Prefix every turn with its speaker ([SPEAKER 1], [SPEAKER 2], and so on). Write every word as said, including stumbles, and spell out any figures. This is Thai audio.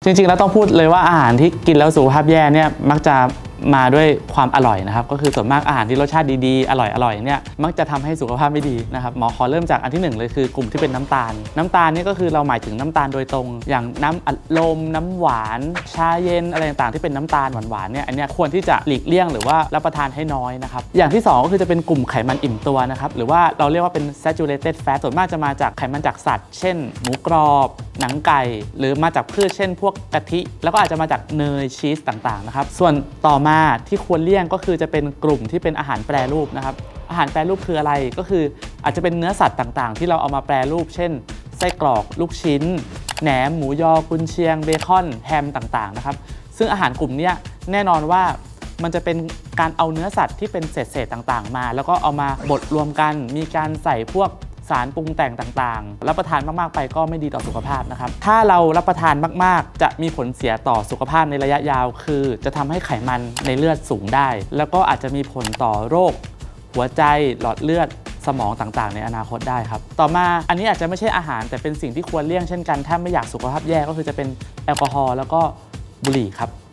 [SPEAKER 1] จริงๆแล้วต้องพูดเลยว่าอาหารที่กินแล้วสุขภาพแย่เนี่ยมักจะมาด้วยความอร่อยนะครับก็คือส่วนมากอาหารที่รสชาติดีๆอร่อยๆเนี่ยมักจะทำให้สุขภาพไม่ดีนะครับหมอขอเริ่มจากอันที่หนึ่งเลยคือกลุ่มที่เป็นน้ำตาลน้ำตาลนี่ก็คือเราหมายถึงน้ำตาลโดยตรงอย่างน้ำอัดลมน้ำหวานชาเย็นอะไรต่างๆที่เป็นน้ำตาลหวานๆเนี่ยอันนี้ควรที่จะหลีกเลี่ยงหรือว่ารับประทานให้น้อยนะครับอย่างที่สองก็คือจะเป็นกลุ่มไขมันอิ่มตัวนะครับหรือว่าเราเรียกว่าเป็น saturated fat ส่วนมากจะมาจากไขมันจากสัตว์เช่นหมูกรอบหนังไก่หรือมาจากพืชเช่นพวกกะทิแล้วก็อาจจะมาจากเนยชีสต่างๆนะครับส่วนต่อมาที่ควรเลี่ยงก็คือจะเป็นกลุ่มที่เป็นอาหารแปรรูปนะครับอาหารแปรรูปคืออะไรก็คืออาจจะเป็นเนื้อสัตว์ต่างๆที่เราเอามาแปรรูปเช่นไส้กรอกลูกชิ้นแหนมหมูยอกุนเชียงเบคอนแฮมต่างๆนะครับซึ่งอาหารกลุ่มนี้แน่นอนว่ามันจะเป็นการเอาเนื้อสัตว์ที่เป็นเศษๆต่างๆมาแล้วก็เอามาบดรวมกันมีการใส่พวกสารปรุงแต่งต่างๆรับประทานมากๆไปก็ไม่ดีต่อสุขภาพนะครับถ้าเรารับประทานมากๆจะมีผลเสียต่อสุขภาพในระยะยาวคือจะทำให้ไขมันในเลือดสูงได้แล้วก็อาจจะมีผลต่อโรคหัวใจหลอดเลือดสมองต่างๆในอนาคตได้ครับต่อมาอันนี้อาจจะไม่ใช่อาหารแต่เป็นสิ่งที่ควรเลี่ยงเช่นกันถ้าไม่อยากสุขภาพแย่ก็คือจะเป็นแอลกอฮอล์แล้วก็บุหรี่ครับ